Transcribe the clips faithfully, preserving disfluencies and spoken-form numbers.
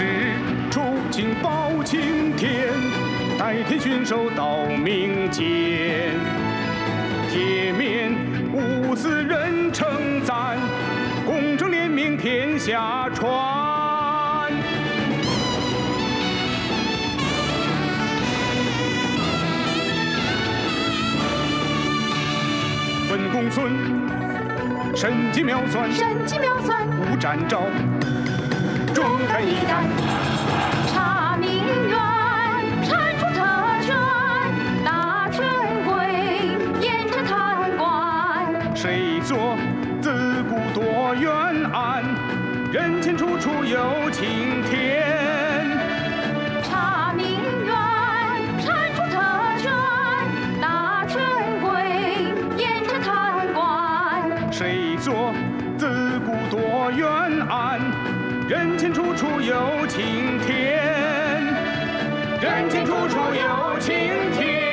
使出清报青天，代天巡守到民间。铁面无私人称赞，功成廉名天下传。本公孙神机妙算， 神机妙算， 无战招，忠肝义胆， 察民怨，铲除特权，大权贵，严惩贪官。 谁作自古多冤案，人间处处有青天。 察民怨，铲除特权，大权贵，严惩贪官。 谁作自古多冤案，人间处处有青天。人间处处有青天。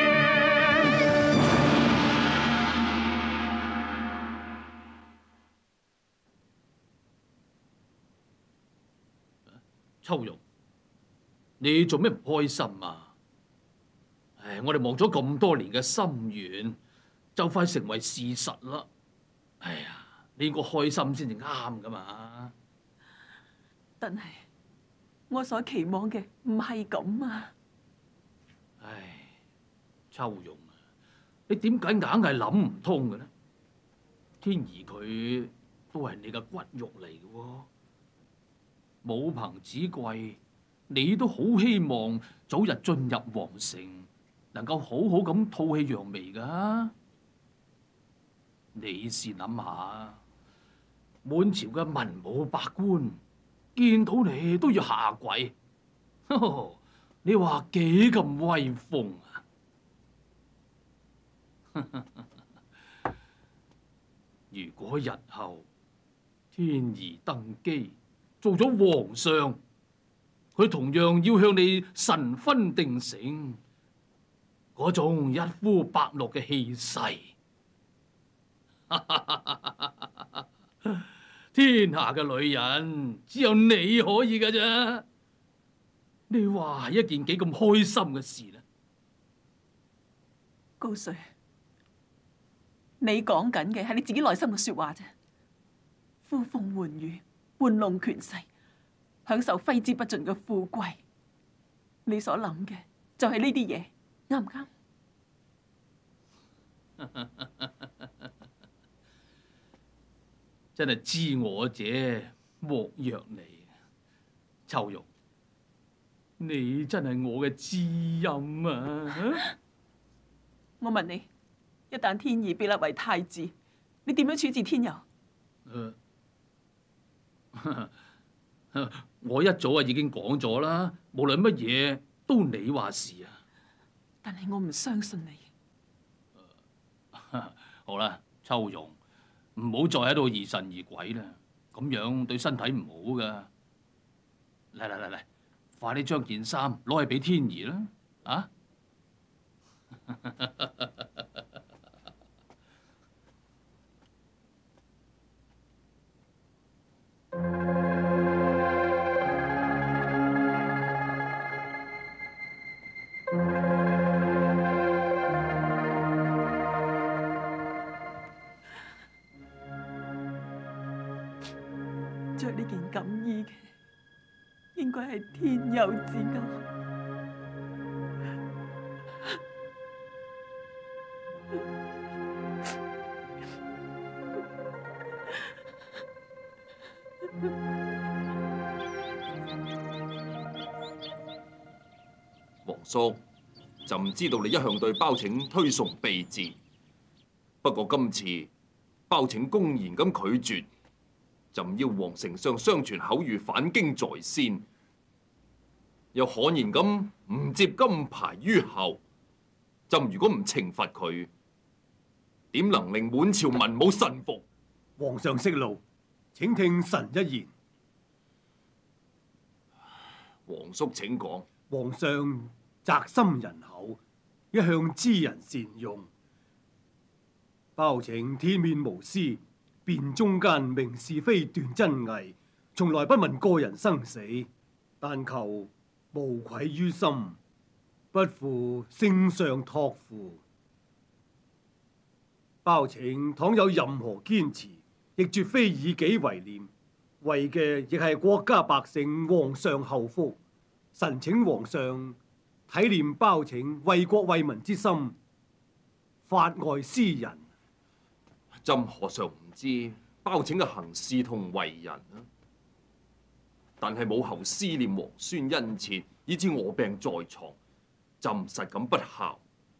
秋容，你做咩唔開心啊？唉，我哋望咗咁多年嘅心願，就快成為事實啦。哎呀，你應該開心先至啱噶嘛。 但係我所期望嘅唔係咁啊！ 唉，秋容啊，你點解硬係諗唔通嘅呢？天兒佢都係你嘅骨肉嚟嘅喎。母憑子貴，你都好希望早日進入皇城，能夠好好咁吐氣揚眉噶。你試諗下，滿朝嘅文武百官見到你都要下跪，呵呵，你話幾咁威風啊？如果日後天兒登基，做咗皇上，佢同樣要向你神分定性，嗰種一夫百樂嘅氣勢，天下嘅女人只有你可以㗎咋？你話係一件幾咁開心嘅事呢？ 高瑞，你講緊嘅係你自己內心嘅說話啫，呼風喚雨，玩弄權勢，享受揮之不盡嘅富貴，你所諗嘅就係呢啲嘢，啱唔啱？ 真係知我者莫若你，秋容，你真係我嘅知音啊！ 我問你，一旦天兒被立為太子，你點樣處置天佑？ 呃我一早啊已經講咗啦，無論乜嘢都你話事啊。 但係我唔相信你。 好啦，秋容，唔好再喺度疑神疑鬼啦，咁樣對身體唔好噶。嚟嚟嚟嚟，快啲將件衫攞去俾天兒啦，啊！ 着呢件錦衣嘅，應該係天佑之鈎。 皇叔，朕知道你一向對包拯推崇備至，不過今次包拯公然咁拒絕。朕要皇丞相相傳口諭返京在先，又悍然咁唔接金牌於後。朕如果唔懲罰佢，點能令滿朝文武臣服？ 皇上息怒，請聽臣一言。 皇叔請講。 皇上宅心仁厚，一向知人善用。包拯鐵面無私，辨中間明是非斷真偽，從來不問個人生死。 但求無愧於心，不負聖上託付。包拯倘有任何堅持，亦絕非以己為念，為嘅亦係國家百姓、皇上後福。臣請皇上體念包拯為國為民之心，法外施仁。 朕何嘗唔知包拯嘅行事同為人啊？但係母后思念皇孫殷切，以致臥病在床，朕實感不孝。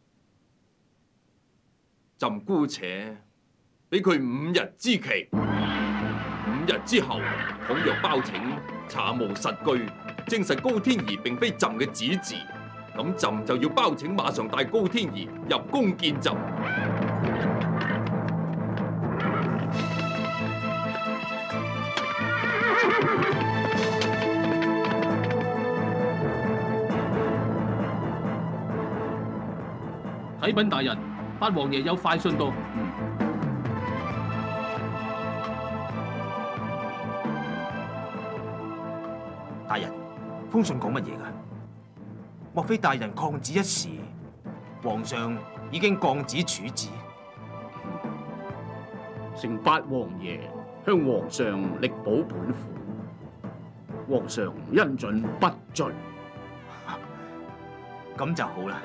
朕姑且俾佢五日之期，五日之後，倘若包拯查無實據，證實高天兒並非朕嘅子嗣，咁朕就要包拯馬上帶高天兒入宮見朕。 啟稟大人，八王爺有快信到。嗯。 大人，封信講乜嘢㗎？莫非大人抗旨一事，皇上已經降旨處置？ 承八王爺向皇上力保本府，皇上恩准不罪。 咁就好啦。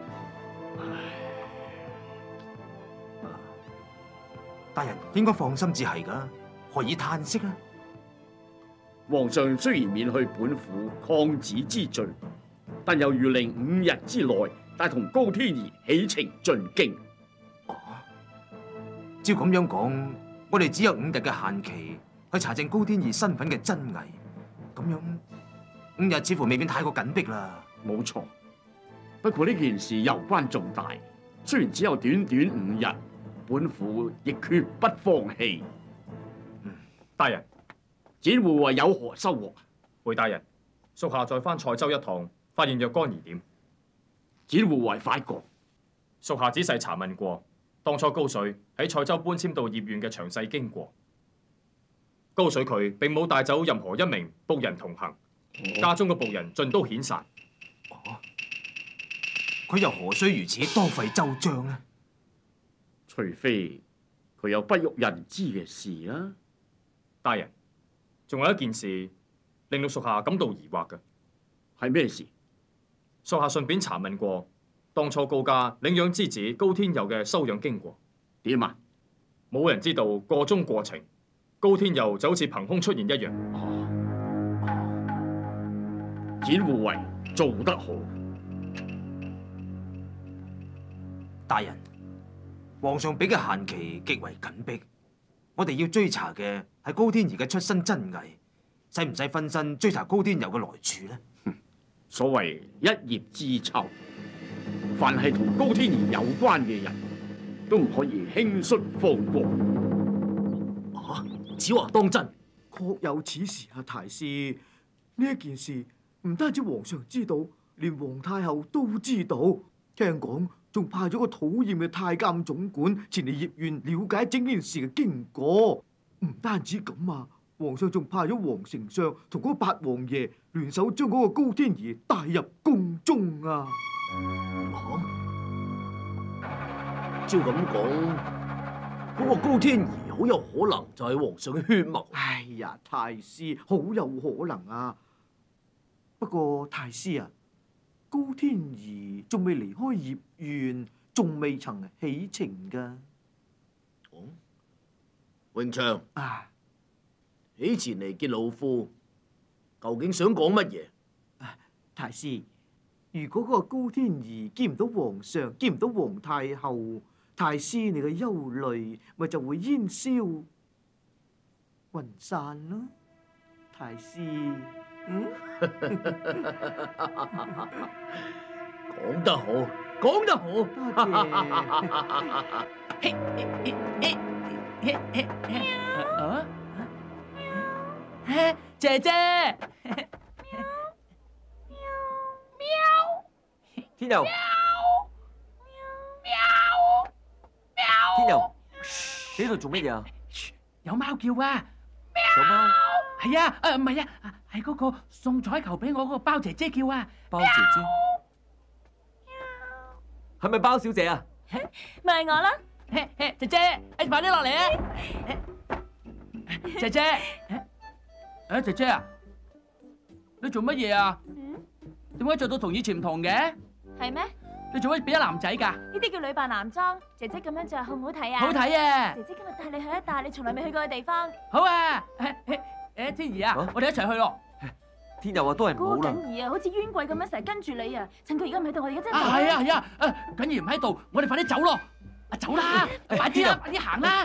大人應該放心至係㗎，何以嘆息呢？ 皇上雖然免去本府抗旨之罪，但又諭令五日之內帶同高天兒起程進京。 哦，照咁樣講，我哋只有五日嘅限期去查證高天兒身份嘅真偽。咁樣五日似乎未免太過緊迫啦。 冇錯，不過呢件事攸關重大，雖然只有短短五日，本府亦決不放棄。 嗯，大人， 展護衛有何收穫？ 回大人，屬下再返蔡州一趟，發現若干疑點。 展護衛快講。 屬下仔細查問過，當初高水喺蔡州搬遷到葉縣嘅詳細經過。高水佢並冇帶走任何一名僕人同行，家中嘅僕人盡都遣散。 哦，佢又何須如此多費周章呢？ 除非佢有不欲人知嘅事啦。 大人，仲有一件事令到屬下感到疑惑嘅。 係咩事？ 屬下順便查問過，當初高家領養之子高天佑嘅收養經過。 點啊？ 冇人知道個中過程，高天佑就好似憑空出現一樣。 哦，展護衛做得好。 大人，皇上俾嘅限期極為緊迫，我哋要追查嘅係高天兒嘅出身真偽，使唔使分身追查高天佑嘅來處呢？ 所謂一葉知秋，凡係同高天兒有關嘅人都唔可以輕率放過。 啊！子華當真，確有此事啊！太師，呢一件事唔單止皇上知道，連皇太后都知道。聽講仲派咗個討厭嘅太監總管前嚟葉縣了解整件事嘅經過。唔單止咁啊，皇上仲派咗皇丞相同嗰個八王爺聯手將嗰個高天兒帶入宮中啊！ 啊，照咁講，嗰個高天兒好有可能就係皇上嘅血脈。 哎呀，太師，好有可能啊！不過太師啊，高天兒仲未離開葉縣，仲未曾起程㗎。 哦，榮祥啊， 起前嚟見老夫，究竟想講乜嘢？ 啊，太師，如果嗰個高天兒見唔到皇上，見唔到皇太后，太師你嘅憂慮咪就會煙消雲散咯。太師，嗯， 講得好，講得好。 啊！姐姐， 天佑，天佑，你喺度做乜嘢啊？ 有貓叫啊！ 有貓？ 係啊，誒唔係啊， 係嗰個送彩球俾我嗰個包姐姐叫啊！ 包姐姐，係咪包小姐啊？ 咪係我啦！ 姐姐，誒快啲落嚟啊！姐姐，誒姐姐啊，你做乜嘢啊？點解着到同以前唔同嘅？ 係咩？ 你做乜變咗男仔㗎？ 呢啲叫女扮男裝。姐姐咁樣着好唔好睇啊？ 好睇啊！ 姐姐今日帶你去一笪你從來未去過嘅地方。 好啊！誒誒，天兒啊，我哋一齊去咯。 天佑啊，都係唔好啦。 嗰個錦兒啊，好似冤鬼咁樣成日跟住你啊！趁佢而家唔喺度，我哋而家真係啊係啊係啊！誒錦兒唔喺度，我哋快啲走咯！啊走啦！快啲啦！快啲行啦！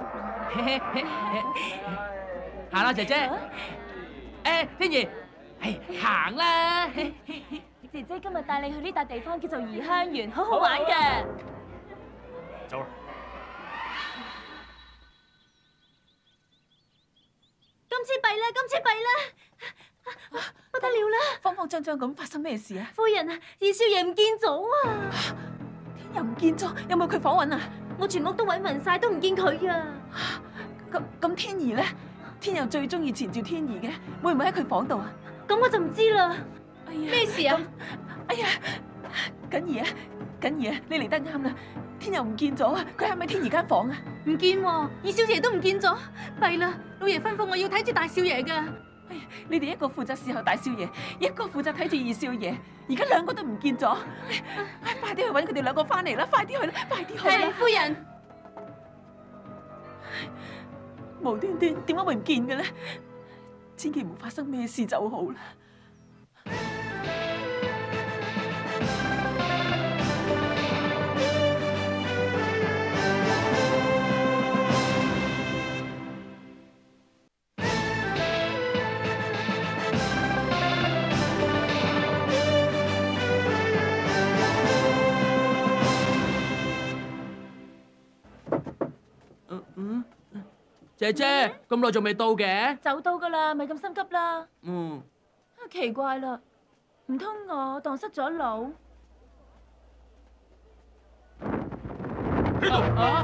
行啦，姐姐。誒天兒，係行啦！ 姐姐今日帶你去呢笪地方叫做怡香園，好好玩嘅。 走啦！ 今次弊啦，今次弊啦，不得了啦！ 慌慌張張咁，發生咩事啊？ 夫人啊，二少爺唔見咗啊！ 天佑唔見咗，有冇佢房揾啊？ 我全屋都揾勻晒，都唔見佢啊！ 咁咁天兒咧？天佑最中意纏住天兒嘅，會唔會喺佢房度啊？ 咁我就唔知啦。 哎呀， 咩事啊？ 哎呀，錦兒啊，錦兒啊，你嚟得啱啦！天佑唔見咗啊！佢係咪天兒間房啊？ 唔見喎，二少爺都唔見咗，弊啦！老爺吩咐我要睇住大少爺噶。 哎呀，你哋一個負責侍候大少爺，一個負責睇住二少爺，而家兩個都唔見咗。哎，快啲去揾佢哋兩個翻嚟啦！快啲去啦！快啲去啦！ 係夫人。 無端端點解會唔見嘅咧？千祈唔好發生咩事就好啦。 姐姐，咁耐仲未到嘅？ 就到噶啦，咪咁心急啦。 嗯。 奇怪啦，唔通我蕩失咗路？ 啊！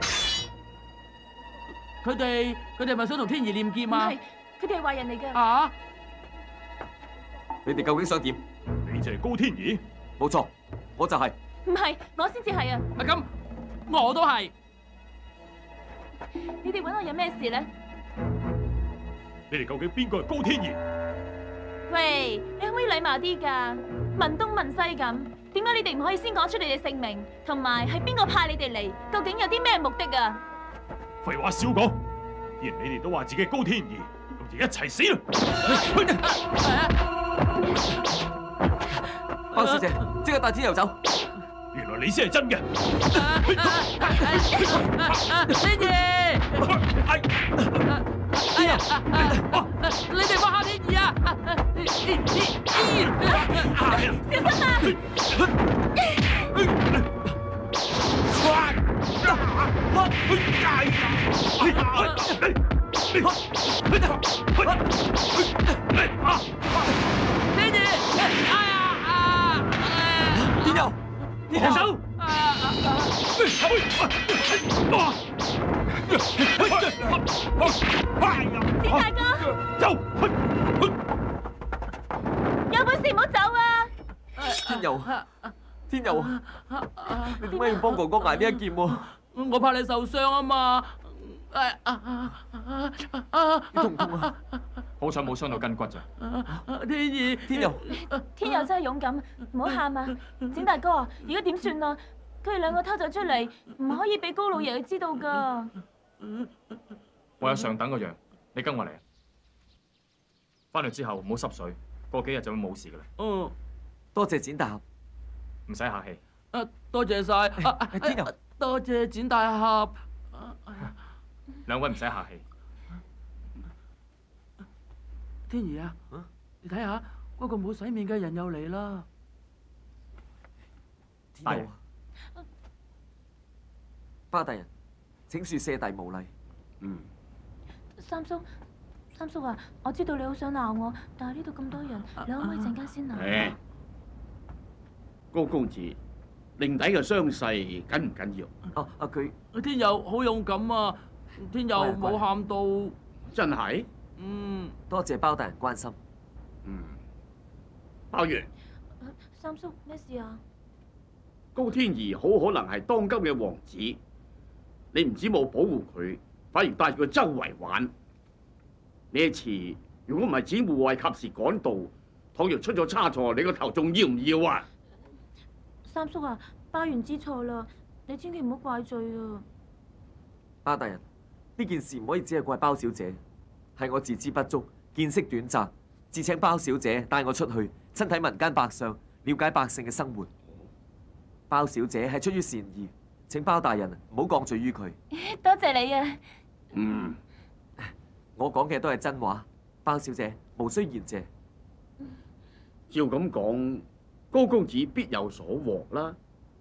佢哋佢哋係咪想同天兒念劍啊？ 唔係，佢哋係壞人嚟嘅。 啊！ 你哋究竟想點？ 你就係高天兒？ 冇錯，我就係。 唔係，我先至係啊！ 啊咁，我都係。 你哋揾我有咩事咧？ 你哋究竟邊個係高天兒？ 喂，你可唔可以禮貌啲㗎？問東問西咁，點解你哋唔可以先講出你哋姓名，同埋係邊個派你哋嚟？究竟有啲咩目的啊？ 廢話少講，既然你哋都話自己係高天兒，咁就一齊死啦！ 包小姐，即刻帶天佑走。 原來你先係真嘅。 天兒，哎呀，你哋放下天兒啊！ 小心啊！ 天兒，哎呀！ 天佑， 放手！ 錢大哥， 走！ 有本事唔好走啊！ 天佑，天佑，你點解要幫哥哥捱呢一劍喎？ 我怕你受傷啊嘛！哎啊啊啊！ 你痛唔痛啊？ 好彩冇傷到筋骨咋。 天兒， 天佑， 天佑真係勇敢，唔好喊啊！錢大哥，而家點算啊？佢哋兩個偷走出嚟，唔可以俾高老爺佢知道噶。 我有上等個藥，你跟我嚟啊！翻嚟之後唔好濕水，過幾日就會冇事噶啦。 嗯， 多謝展大俠。 唔使客氣。 啊，多謝晒。 天佑， 多謝展大俠。 兩位唔使客氣。 天兒啊，你睇下嗰個冇洗面嘅人又嚟啦。 天佑，包大人，請恕舍弟無禮。 嗯。 三叔，三叔啊，我知道你好想鬧我，但係呢度咁多人，你可唔可以陣間先鬧？ 誒，高公子，令弟嘅傷勢緊唔緊要？ 啊啊佢， 天佑好勇敢啊！天佑冇喊到。 真係？ 嗯， 多謝包大人關心。 嗯，包元， 三叔咩事啊？ 高天兒好可能係當今嘅王子，你唔止冇保護佢，反而帶住佢周圍玩。呢一次如果唔係指護衛及時趕到，倘若出咗差錯，你個頭仲要唔要啊？ 三叔啊，包元知錯啦，你千祈唔好怪罪啊！ 包大人，呢件事唔可以只係怪包小姐，係我自知不足，見識短暫，自請包小姐帶我出去，親睇民間百姓，了解百姓嘅生活。包小姐係出於善意，請包大人唔好降罪於佢。 多謝你啊！ 嗯， 我講嘅都係真話，包小姐無需言謝。 照咁講，高公子必有所獲啦。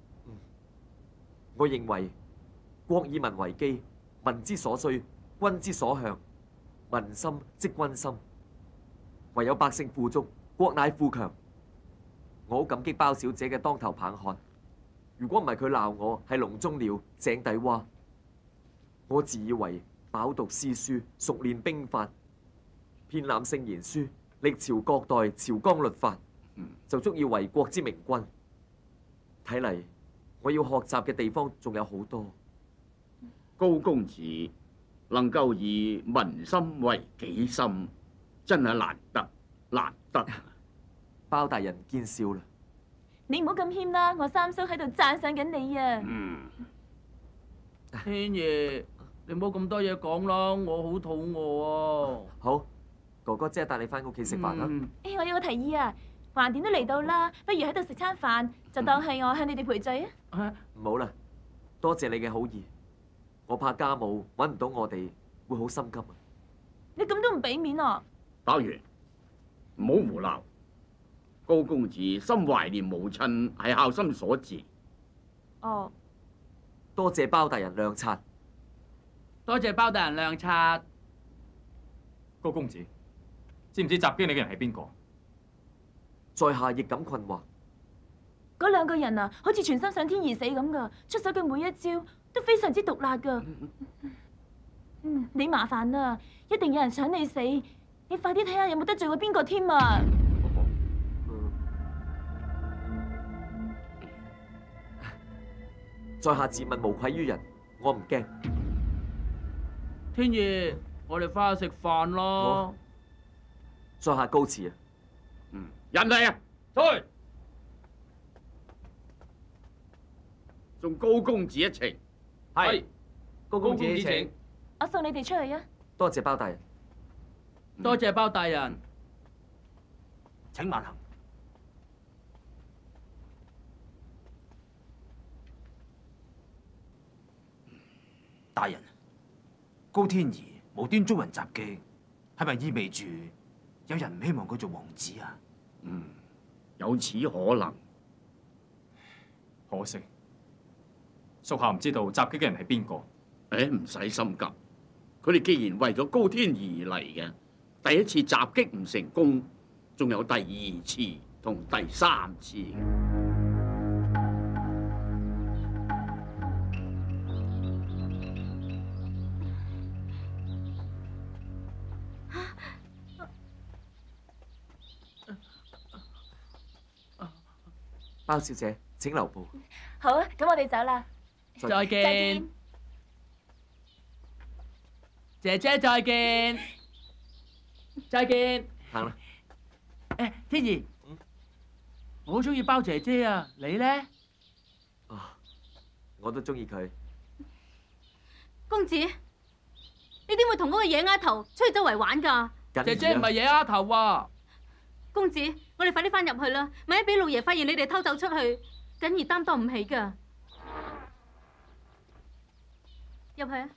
我認為國以民為基，民之所需，君之所向，民心即君心。唯有百姓富足，國乃富強。我好感激包小姐嘅當頭棒喝。如果唔係佢鬧我係籠中鳥、井底蛙，我自以為飽讀詩書、熟練兵法、遍覽聖賢書、歷朝各代朝綱律法，就足以為國之明君。睇嚟我要學習嘅地方仲有好多。 高公子能夠以民心為己心，真係難得難得。 包大人見笑啦。 你唔好咁謙啦，我三叔喺度讚賞緊你啊！ 嗯， 天爺，你唔好咁多嘢講啦，我好肚餓啊！ 好，哥哥即係帶你翻屋企食飯啦。 誒、欸，我有個提議啊，橫掂都嚟到啦，不如喺度食餐飯，就當係我向你哋賠罪啊！ 唔好啦，多謝你嘅好意，我怕家務揾唔到我哋，會好心急啊！ 你咁都唔俾面啊！ 包元，唔好胡鬧。高公子心懷念母親係孝心所致。 哦， 多謝包大人諒察。 多謝包大人諒察。 高公子，知唔知襲擊你嘅人係邊個？ 在下亦感困惑。 嗰兩個人啊，好似全心想天而死咁噶，出手嘅每一招都非常之毒辣噶。嗯，你麻煩啦，一定有人想你死，你快啲睇下有冇得罪過邊個添啊！ 在下自問無愧於人，我唔驚。 天爺，我哋翻去食飯咯。 在下告辭啊！ 嗯，人嚟啊，去送高公子一程。 係， 高公子請。 我送你哋出去啊！ 多謝包大人。 多謝包大人。 請慢行。大人，高天兒無端遭人襲擊，係咪意味住有人唔希望佢做王子啊？ 嗯，有此可能。 可惜，屬下唔知道襲擊嘅人係邊個。 誒，唔使心急，佢哋既然為咗高天兒嚟嘅，第一次襲擊唔成功，仲有第二次同第三次。 包小姐，請留步。 好啊，咁我哋走啦。 再見。再見。姐姐再見。再見。 行啦。 誒，天兒，我好中意包姐姐啊，你咧？ 啊，我都中意佢。 公子，你點會同嗰個野丫頭出去周圍玩㗎？ 姐姐唔係野丫頭啊！ 公子，我哋快啲翻入去啦，萬一俾老爺發現你哋偷走出去，緊而擔當唔起㗎。入去啊！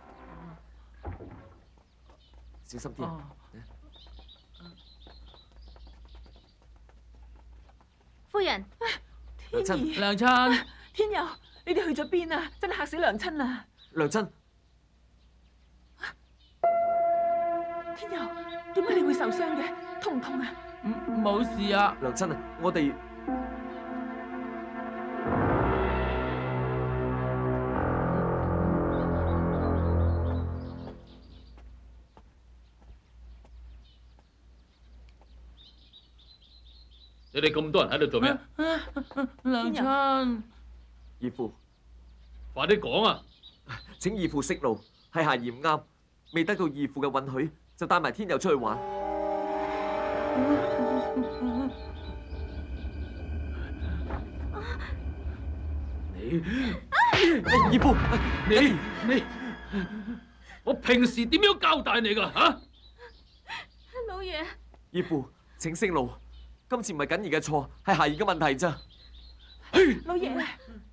小心啲啊！ 夫人， 天兒， 娘親， 天佑，你哋去咗邊啊？真係嚇死娘親啦！ 娘親， 天佑，點解你會受傷嘅？痛唔痛啊？ 冇事啊！ 娘親啊，我哋你哋咁多人喺度做咩？ 娘親， 義父， 快啲講啊！ 請義父息怒，係孩兒唔啱，未得到義父嘅允許，就帶埋天佑出去玩。 你， 義父， 你你，我平時點樣交代你㗎吓？ 老爺， 義父，請息怒，今次唔係緊兒嘅錯，係孩兒嘅問題咋。 老爺，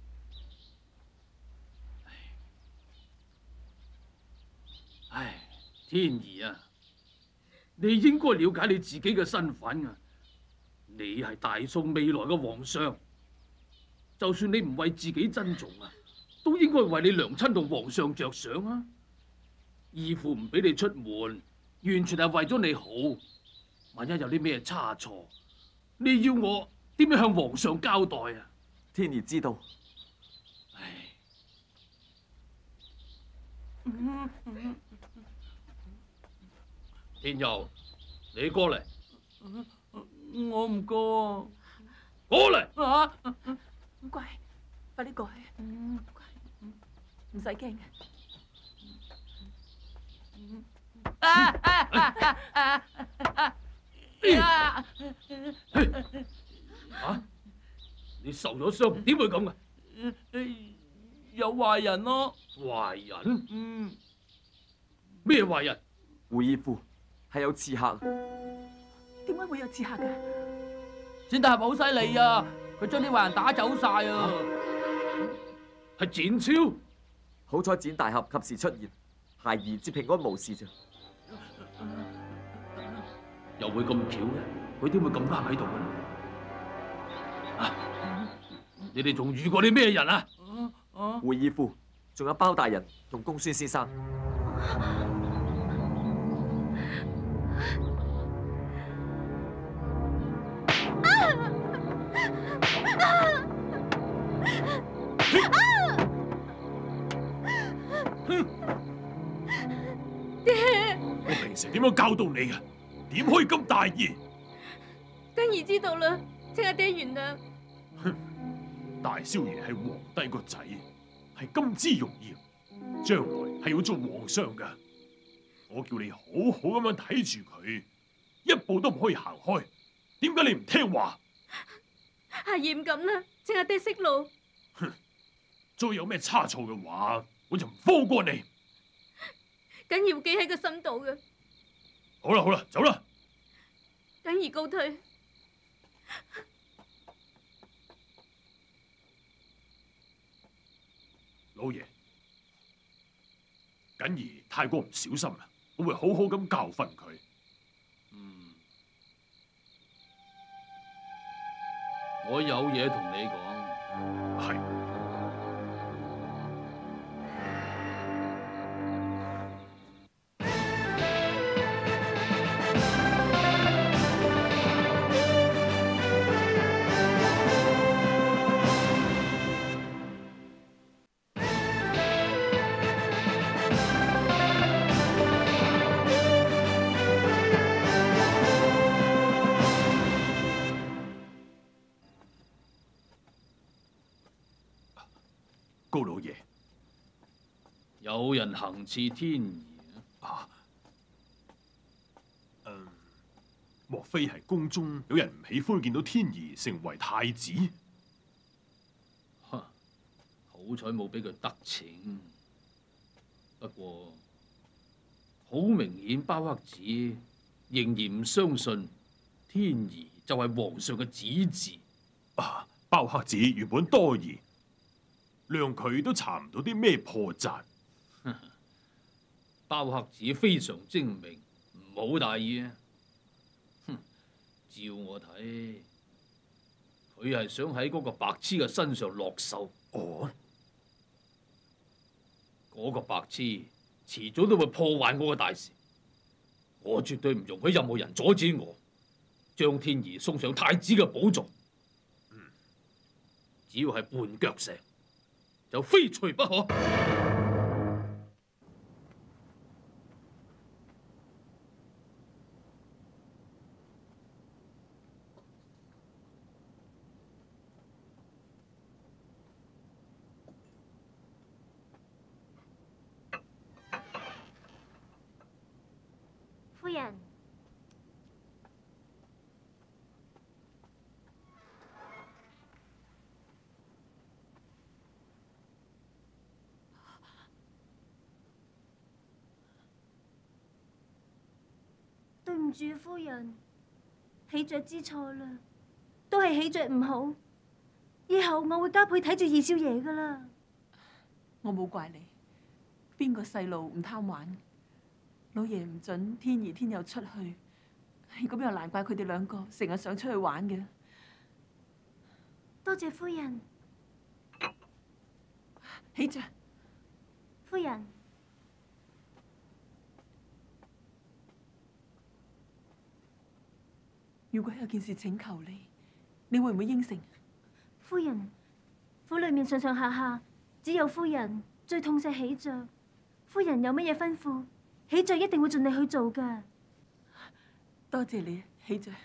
唉，天兒啊，你應該了解你自己嘅身份啊！你係大宋未來嘅皇上，就算你唔為自己珍重啊，都應該為你娘親同皇上着想啊！義父唔俾你出門，完全係為咗你好。萬一有啲咩差錯，你要我點樣向皇上交代啊？ 天兒知道。 唉，天佑，你過嚟。 我唔過。 過嚟。 啊！ 唔乖，快啲過去。乖，唔使驚嘅。 啊啊啊啊啊！ 啊！啊！你受咗傷，點會咁嘅？ 有壞人咯！ 壞人？ 嗯。 咩壞人？ 胡義父，係有刺客。 點解會有刺客㗎？ 展大俠好犀利啊！佢將啲壞人打走晒啊！ 係展超。 好彩展大俠及時出現，孩兒至平安無事啫。 又會咁巧嘅？佢點會咁啱喺度嘅咧？啊！你哋仲遇過啲咩人啊？ 胡義父，仲有包大人同公孫先生。 爹， 我平時點樣教導你嘅？點可以咁大意？ 根兒知道啦，請阿爹原諒。 哼，大少爺係皇帝個仔，係金枝玉葉，將來係要做皇上噶。我叫你好好咁樣睇住佢，一步都唔可以行開。點解你唔聽話？ 孩兒唔敢啦，請阿爹息怒。 哼，再有咩差錯嘅話，我就唔放過你。 根兒記喺個心度嘅。 好啦好啦，走啦。 根兒告退。 老爺，謹兒太過唔小心啦，我會好好咁教訓佢。 嗯，我有嘢同你講。 係。高老爺， 有人行刺天兒啊！嗯，莫非係宮中有人唔喜歡見到天兒成為太子？ 哼，好彩冇俾佢得逞。不過好明顯，包黑子仍然唔相信天兒就係皇上嘅子嗣。 啊，包黑子原本多疑。諒佢都查唔到啲咩破綻。 包黑子非常精明，唔好大意啊！哼，照我睇，佢係想喺嗰個白痴嘅身上落手。 哦， 嗰個白痴遲早都會破壞我嘅大事，我絕對唔容許任何人阻止我將天兒送上太子嘅寶座。嗯，只要係絆腳石，就非除不可。 人。 對唔住，夫人，喜爵知錯啦，都係喜爵唔好。以後我會加倍睇住二少爺噶啦。 我冇怪你，邊個細路唔貪玩？老爺唔准天兒天佑出去，咁又難怪佢哋兩個成日想出去玩嘅。 多謝夫人。 喜爵， 夫人， 如果有件事請求你，你會唔會應承？ 夫人，府裏面上上下下只有夫人最痛錫喜爵。夫人有乜嘢吩咐，喜爵一定會盡力去做㗎。 多謝你，喜爵。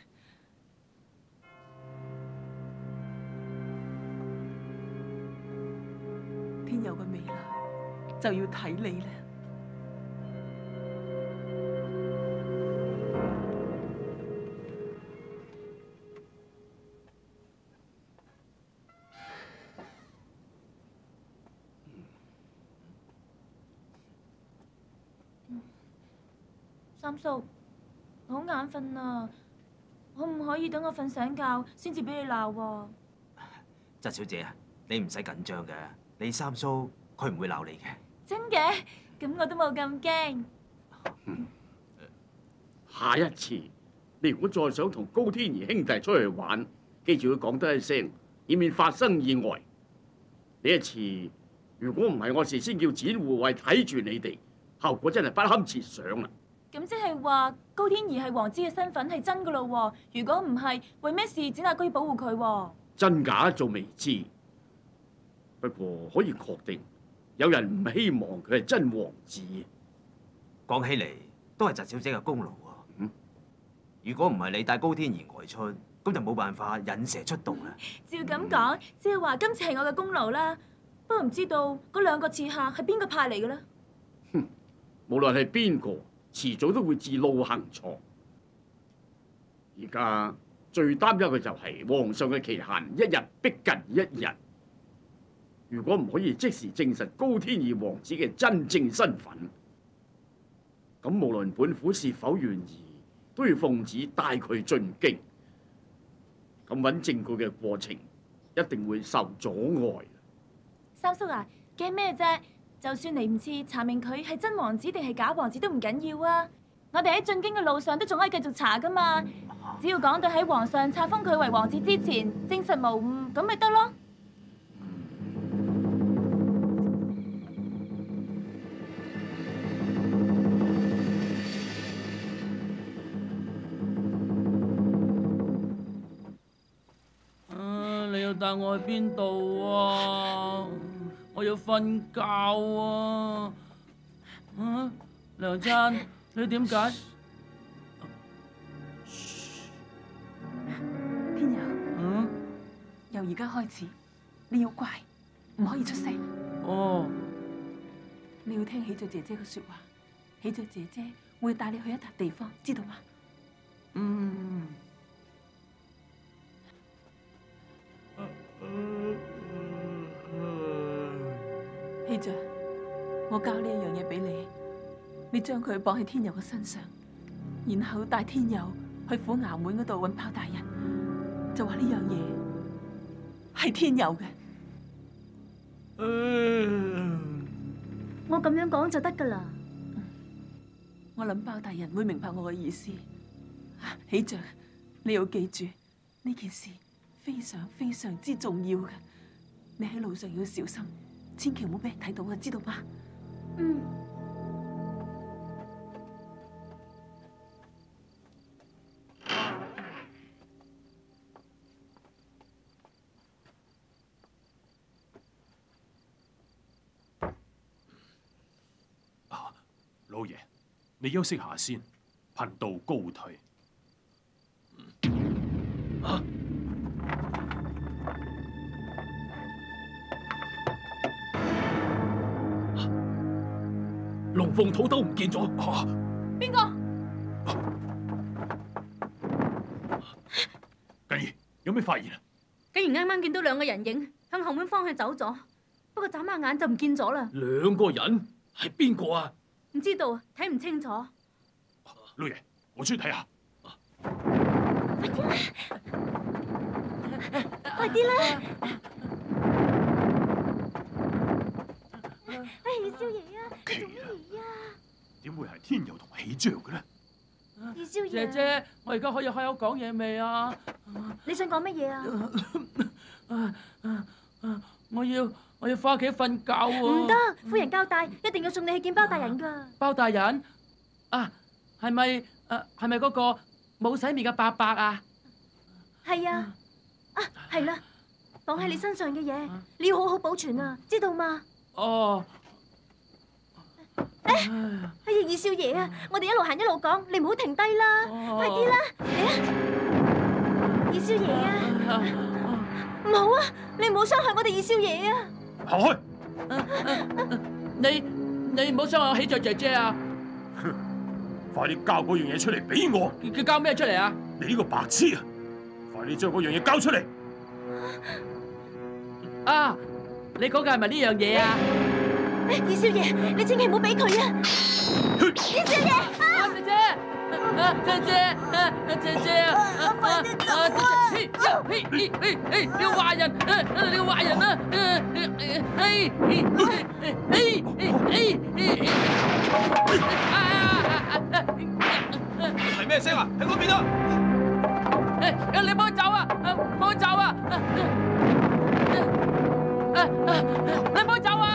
天佑嘅未來就要睇你啦。 三叔，我好眼瞓啊，可唔可以等我瞓醒覺先至俾你鬧喎？ 侄小姐啊，你唔使緊張嘅，你三叔佢唔會鬧你嘅。 真嘅？咁我都冇咁驚。 下一次你如果再想同高天兒兄弟出去玩，記住要講得一聲，以免發生意外。呢一次如果唔係我事先叫展護衛睇住你哋，後果真係不堪設想啦。 咁即係話高天兒係王子嘅身份係真噶咯喎？如果唔係，為咩事展阿居保護佢喎？ 真假仲未知，不過可以確定，有人唔希望佢係真王子。 講起嚟都係侄小姐嘅功勞喎。嗯，如果唔係你帶高天兒外出，咁就冇辦法引蛇出洞啦。 照咁講，即係話今次係我嘅功勞啦。不過唔知道嗰兩個刺客係邊個派嚟嘅咧？ 哼，無論係邊個，遲早都會自露行藏。而家最擔憂嘅就係皇上嘅期限一日逼近一日。如果唔可以即時證實高天兒王子嘅真正身份，咁無論本府是否願意，都要奉旨帶佢進京。咁揾證據嘅過程一定會受阻礙。 三叔啊，驚咩啫？就算嚟唔切查明佢係真王子定係假王子都唔緊要啊！我哋喺進京嘅路上都仲可以繼續查噶嘛。只要講到喺皇上冊封佢為王子之前證實無誤，咁咪得咯。 啊！你要帶我去邊度啊？我要瞓覺啊！啊，娘親，你點解？ 天佑， 嗯， 由而家開始，你要乖，唔可以出聲。 哦， 你要聽喜爵姐姐嘅說話，喜爵姐姐會帶你去一笪地方，知道嗎？ 嗯。 喜爵，我教呢一樣嘢俾你，你將佢綁喺天佑嘅身上，然後帶天佑去府衙門嗰度揾包大人，就話呢樣嘢係天佑嘅。 我咁樣講就得噶啦。 我諗包大人會明白我嘅意思。喜爵，你要記住呢件事非常非常之重要嘅，你喺路上要小心。千祈唔好俾人睇到啊，知道嗎？ 嗯。 啊，老爺，你休息下先，貧道高退。 啊！龍鳳土豆唔見咗， 邊個？ 有咩發現啊？ 竟然啱啱見到兩個人影向後門方向走咗，不過眨下眼就唔見咗啦。 兩個人係邊個啊？ 唔知道，睇唔清楚。 老爺，我出去睇下。 快啲啦！哎，二少爺啊，你做乜嘢啊？ 點會係天佑同喜鵲嘅咧？ 二少爺， 姐姐，我而家可以開口講嘢未啊？ 你想講乜嘢啊？ 我要我要翻屋企瞓覺喎。 唔得，夫人交代，一定要送你去見包大人㗎。 包大人啊，係咪誒係咪嗰個冇洗面嘅伯伯啊？ 係啊，啊係啦，綁喺你身上嘅嘢，你要好好保存啊，知道嗎？ 哦。 哎呀，二少爺啊，我哋一路行一路講，你唔好停低啦，快啲啦，嚟啊！二少爺啊，唔好啊，你唔好傷害我哋二少爺啊！ 行開！ 你你唔好傷害我喜鵲姐姐啊！ 快啲交嗰樣嘢出嚟俾我！ 佢交咩出嚟啊？ 你呢個白痴啊！快啲將嗰樣嘢交出嚟！ 啊！你講嘅係咪呢樣嘢啊？ 二少爺，你千祈唔好俾佢啊！二少爺， 啊姐姐，啊姐姐，啊姐姐啊！快啲走啊！嘿嘿嘿嘿嘿！你個壞人，你個壞人啊！嘿嘿嘿嘿嘿嘿！ 係咩聲啊？喺嗰邊啊！ 誒，你唔好走啊！唔好走啊！你唔好走啊！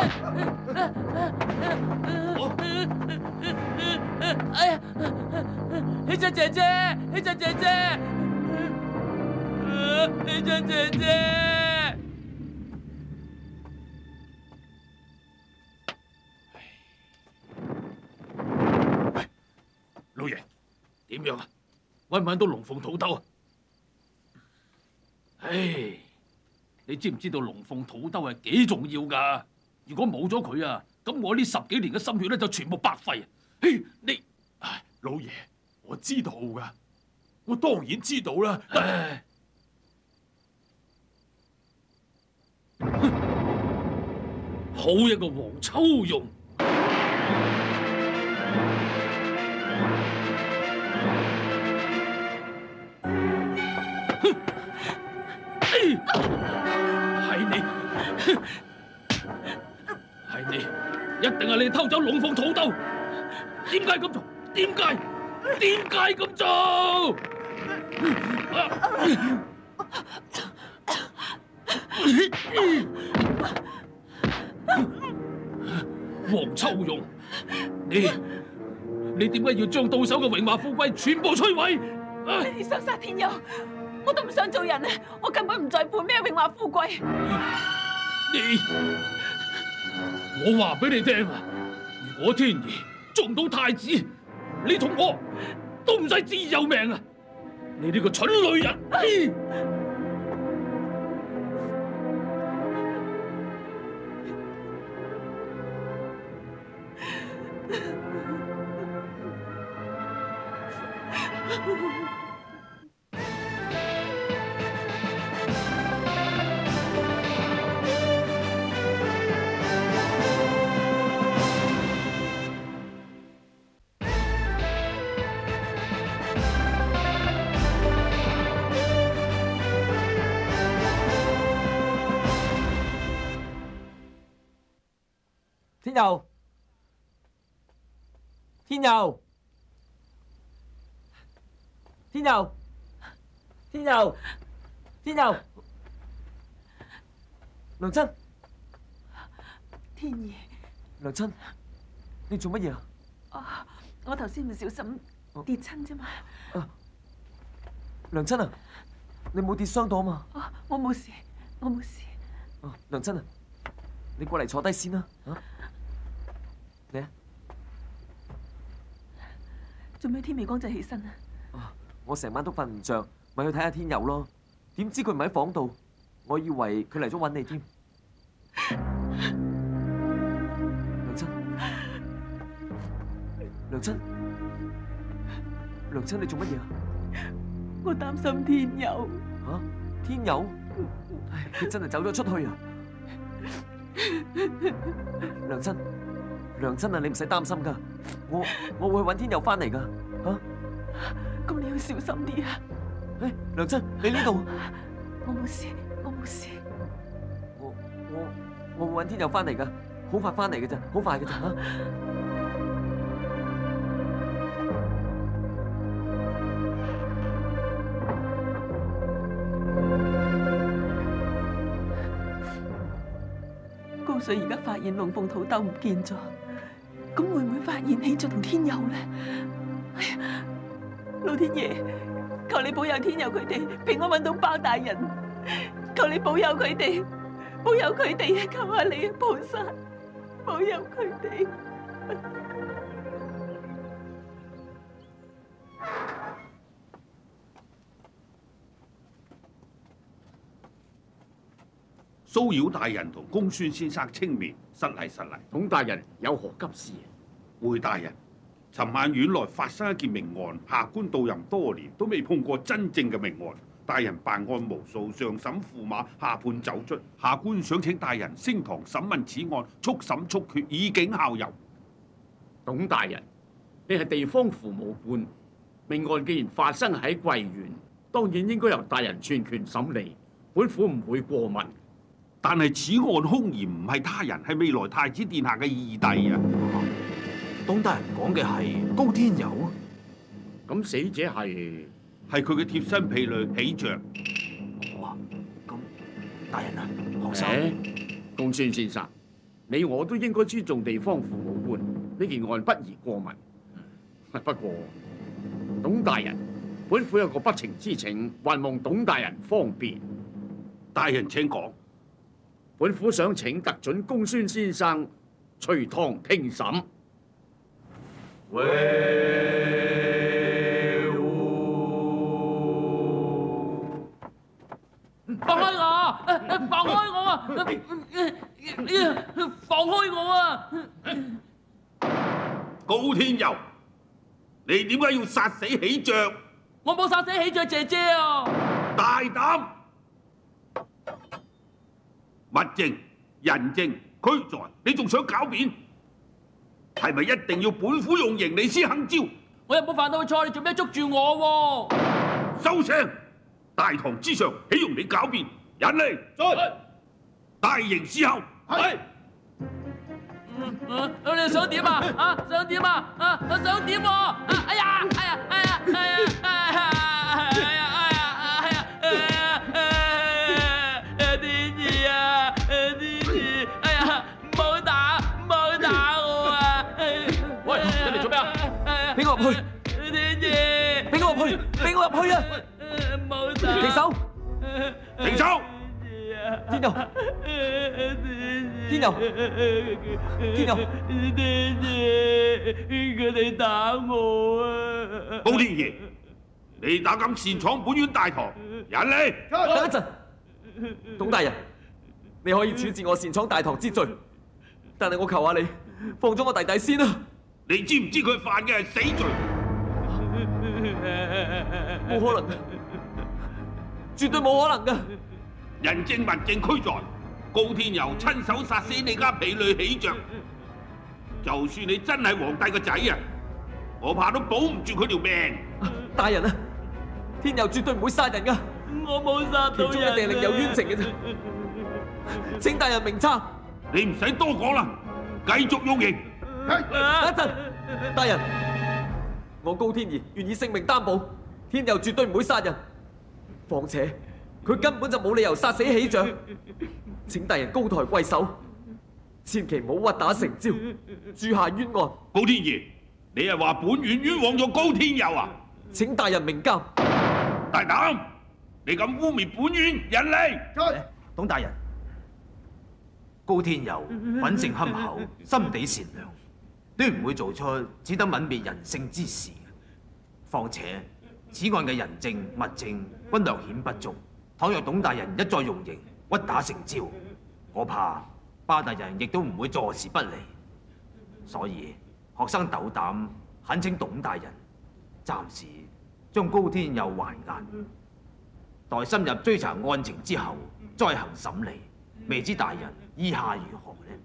哎呀，喜鵲姐姐，喜鵲姐姐，喜鵲姐姐。 老爺，點樣啊？搵唔搵到龍鳳土兜啊？唉，你知唔知道龍鳳土兜係幾重要㗎？如果冇咗佢啊，咁我呢十幾年嘅心血咧就全部白費啊！嘿，你， 唉，老爺，我知道㗎，我當然知道啦。 唉，好一個黃秋容！係你，係你，一定係你偷走龍鳳土兜。點解咁做？點解？點解咁做？黃秋容，你你點解要將到手嘅榮華富貴全部摧毀？ 你想殺天佑，我都唔想做人啊！我根本唔在乎咩榮華富貴。 你，我話俾你聽啊！如果天兒做唔到太子，你同我都唔使旨意有命啊！你呢個蠢女人！ 天佑，天佑，天佑，天佑，天佑，娘親， 天兒， 娘親，你做乜嘢啊？ 啊，我頭先唔小心跌親啫嘛。 娘親啊，你冇跌傷到啊嘛？ 啊，我冇事，我冇事。 哦，娘親啊，你過嚟坐低先啦，啊？你啊， 做咩天未光就起身啊？ 我成晚都瞓唔着，咪去睇下天佑咯。點知佢唔喺房度，我以為佢嚟咗揾你添。娘親，娘親，娘親，你做乜嘢啊？ 我擔心天佑。 啊？天佑？唉，佢真係走咗出去啊！娘親，娘親啊，你唔使擔心噶，我我會去揾天佑翻嚟噶，嚇！ 咁你要小心啲啊！ 誒，娘親，你呢度？ 我冇事，我冇事。 我我我會揾天佑翻嚟噶，好快翻嚟嘅咋，好快嘅咋嚇！ 高水而家發現龍鳳土豆唔見咗，咁會唔會發現喜鵲同天佑咧？哎呀，老天爺，求你保佑天佑佢哋平安揾到包大人，求你保佑佢哋，保佑佢哋啊！求下你啊，菩薩，保佑佢哋。 騷擾大人同公孫先生青面，失禮失禮。 董大人有何急事？ 回大人，尋晚院內發生一件命案，下官到任多年都未碰過真正嘅命案。大人辦案無數，上審駙馬，下判走卒。下官想請大人升堂審問此案，速審速決，以儆效尤。 董大人，你係地方父母官，命案既然發生喺桂縣，當然應該由大人全權審理，本府唔會過問。 但係此案兇嫌唔係他人，係未來太子殿下嘅義弟啊！ 董大人講嘅係高天佑啊？ 咁死者係係佢嘅貼身婢女喜鵲。 哇！咁大人啊，學生， 公孫先生，你我都應該尊重地方父母官，呢件案不宜過問。不過，董大人，本府有個不情之請，還望董大人方便。 大人請講。 本府想請特准公孫先生隨堂聽審。 威放開我！放開我啊！放開我啊！ 高天佑，你點解要殺死喜鵲？ 我冇殺死喜鵲姐姐啊！ 大膽！物證、人證俱在，你仲想狡辯？係咪一定要本府用刑你先肯招？ 我又冇犯到錯，你做咩捉住我喎？ 收聲！大堂之上，豈容你狡辯？引嚟，在大刑伺候。係。 你哋想點啊？啊，想點啊？啊，想點喎？哎呀，哎呀，哎呀，哎呀，哎呀，哎呀，哎呀，哎呀，天兒啊，天兒，哎呀，唔好打，唔好打我啊！ 喂，你嚟做咩啊？ 俾我入去！ 天兒， 俾我入去！俾我入去啊！ 唔好打！ 停手！ 停手！ 天佑！天佑！天佑！ 天爺，佢哋打我啊！ 高天爺，你膽敢擅闖本院大堂，引嚟！ 等一陣，董大人，你可以處置我擅闖大堂之罪，但係我求下你，放咗我弟弟先啊！ 你知唔知佢犯嘅係死罪？ 冇可能嘅，絕對冇可能嘅。 人證物證俱在，高天佑親手殺死你家婢女喜鵲。就算你真係皇帝個仔啊，我怕都保唔住佢條命。 大人啊，天佑絕對唔會殺人噶， 我冇殺到人。 其中一定另有冤情嘅啫，請大人明察。 你唔使多講啦，繼續用刑。 等一陣，大人，我高天兒願意性命擔保，天佑絕對唔會殺人。況且佢根本就冇理由殺死喜鵲，請大人高抬貴手，千祈唔好屈打成招，鑄下冤案。 高天爺，你係話本院冤枉咗高天佑啊？ 請大人明鑑。 大膽！你咁污蔑本院，引嚟！ 董大人，高天佑品性憨厚，心地善良，都唔會做出只得泯滅人性之事。況且此案嘅人證物證均略顯不足，倘若董大人一再用刑，屈打成招，我怕巴大人亦都唔會坐視不理。所以學生斗膽懇請董大人暫時將高天佑還押。 待深入追查案情之後，再行審理。未知大人意下如何呢？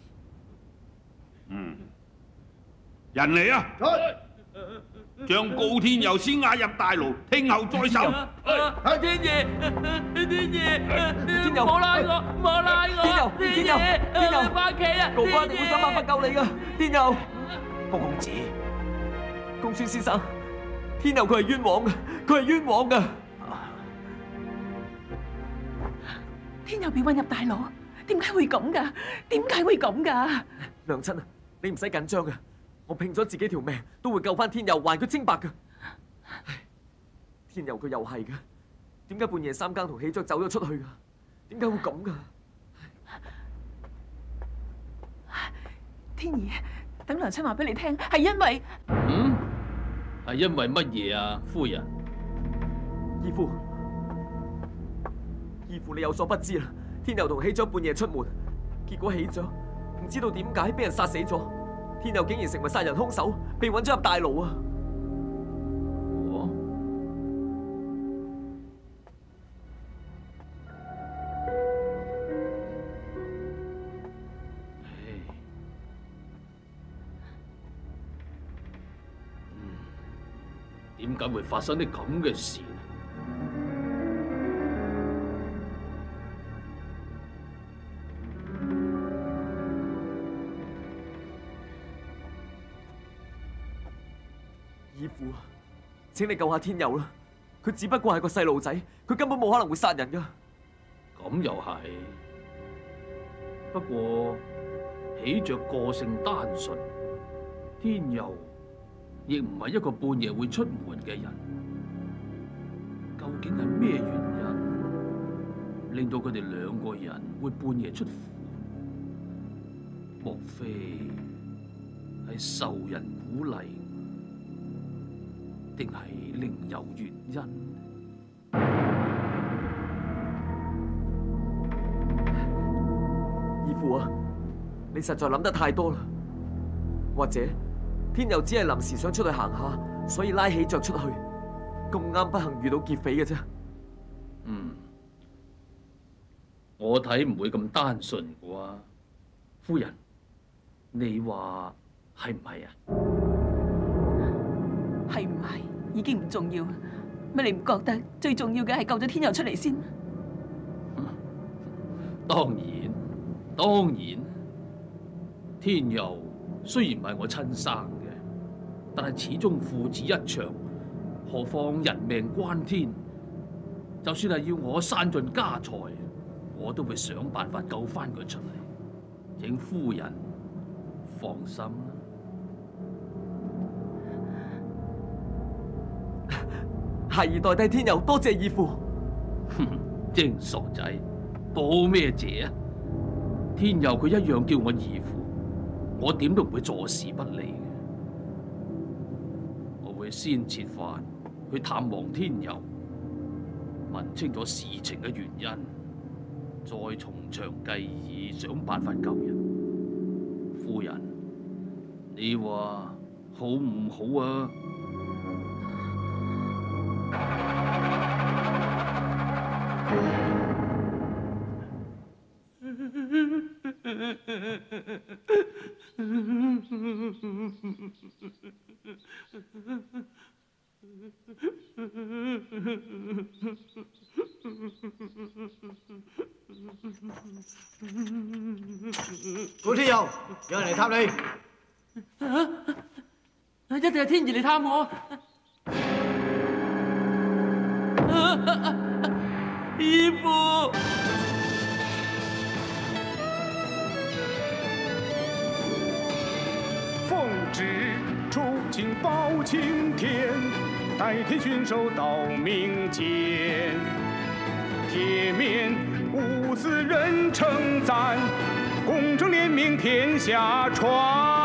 嗯，人嚟啊！將高天佑先押入大牢，聽候再審。 阿天爺，天爺， 天佑， 唔好拉我，唔好拉我。 天佑，天佑，天佑， 翻屋企啊！ 哥哥一定會想辦法救你噶。天佑， 高公子， 公孫先生，天佑佢係冤枉嘅，佢係冤枉嘅。 天佑被韞入大牢，點解會咁噶？點解會咁噶？ 娘親啊，你唔使緊張嘅，我拼咗自己條命都會救翻天佑，還佢清白嘅。天佑佢又係嘅，點解半夜三更同喜鵲走咗出去噶？點解會咁噶？ 天兒，等娘親話俾你聽，係因為嗯，係因為乜嘢啊，夫人？ 義父。義父，你有所不知啦，天佑同喜鵲半夜出門，結果喜鵲唔知道點解俾人殺死咗，天佑竟然成為殺人兇手，被揾咗入大牢啊！ 哦，點解會發生啲咁嘅事呢？ 義父啊，請你救下天佑啦！佢只不過係個細路仔，佢根本冇可能會殺人噶。 咁又係，不過喜鵲個性單純，天佑亦唔係一個半夜會出門嘅人。究竟係咩原因令到佢哋兩個人會半夜出府？莫非係受人鼓勵？定係另有原因？ 義父啊，你實在諗得太多啦。或者天佑只係臨時想出去行下，所以拉喜鵲出去，咁啱不幸遇到劫匪嘅啫。 嗯，我睇唔會咁單純啩，夫人，你話係唔係啊？ 係唔係已經唔重要，乜你唔覺得最重要嘅係救咗天佑出嚟先？ 當然，當然，天佑雖然唔係我親生嘅，但係始終父子一場，何況人命關天，就算係要我散盡家財，我都會想辦法救翻佢出嚟。請夫人放心啦。 孩兒代替天佑多謝義父。 哼，精傻仔，多咩謝啊？天佑佢一樣叫我義父，我點都唔會坐視不理嘅。我會先設法去探望天佑，問清楚事情嘅原因，再從長計議，想辦法救人。夫人，你話好唔好啊？ 高天佑，有人嚟探你。 啊！一定係天兒嚟探我。義父。 奉旨出京报青天，代替郡守到民间。铁面无私人称赞，功成廉名天下传。